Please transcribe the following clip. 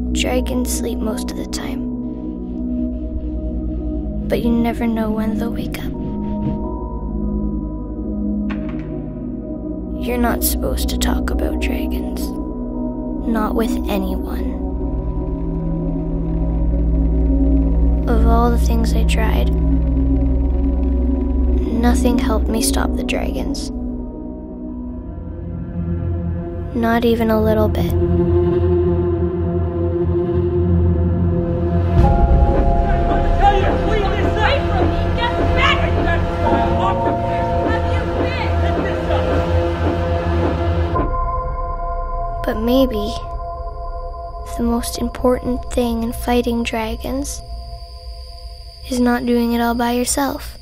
Dragons sleep most of the time, but you never know when they'll wake up. You're not supposed to talk about dragons, not with anyone. Of all the things I tried, nothing helped me stop the dragons. Not even a little bit. But maybe the most important thing in fighting dragons is not doing it all by yourself.